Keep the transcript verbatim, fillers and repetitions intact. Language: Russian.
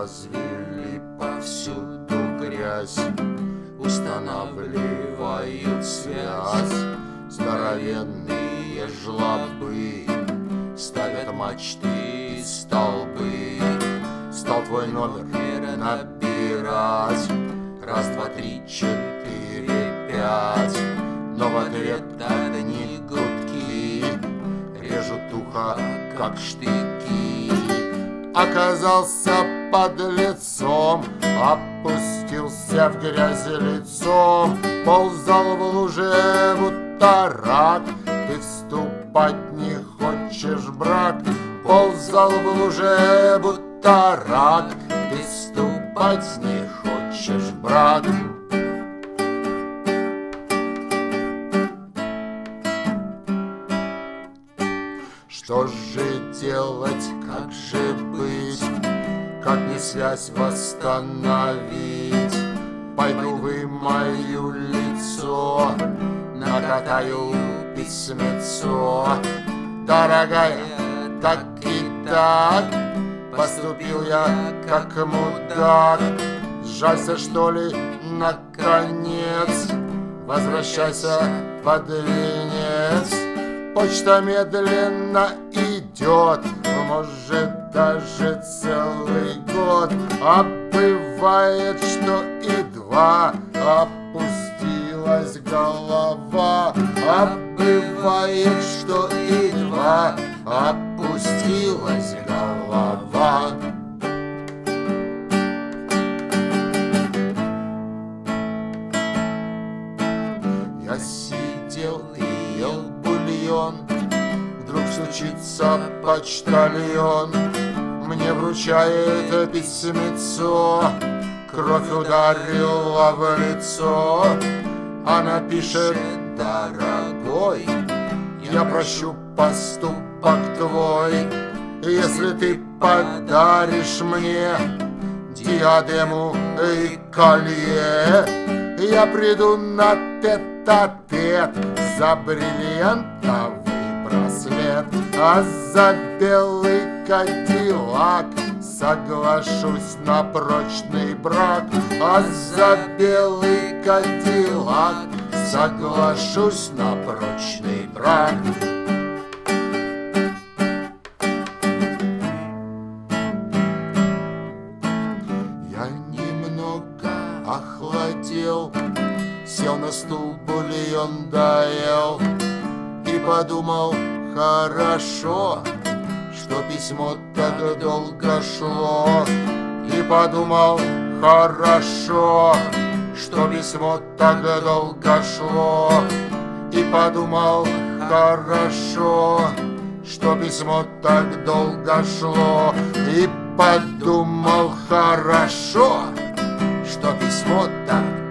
развели повсюду грязь, устанавливают связь. Здоровенные жлобы ставят мачты и столбы. Стал твой номер набирать: раз, два, три, четыре, пять. Но в ответ одни гудки режут ухо, как штыки. Оказался под лицом, опустился в грязь лицом, ползал в луже, будто рак. Ты вступать не хочешь, брат, ползал в луже, будто рак. Ты вступать не хочешь, брат. Что же делать, как же быть, как не связь восстановить? Пойду вымою лицо, накатаю письмецо. Дорогая, так и так поступил я как мудак. Сжалься, что ли, наконец, возвращайся под венец. Почта медленно идет, может, даже целый год. А бывает, что и два опустилась голова. А бывает, что и два опустилась голова. Я сидел и ел бульон, вдруг стучится почтальон, мне вручает письмецо. Кровь ударила в лицо. Она пишет: дорогой, я прощу поступок твой, если ты подаришь мне диадему и колье. Я приду на тет-а-тет за бриллиантовый браслет, а за белый кадиллак соглашусь на прочный брак. А за белый кадиллак соглашусь на прочный брак. Я немного охладел, сел на стул, бульон доел и подумал: хорошо, что письмо так долго шло. И подумал: хорошо, что письмо так долго шло. И подумал: хорошо, что письмо так долго шло. И подумал: хорошо, что письмо так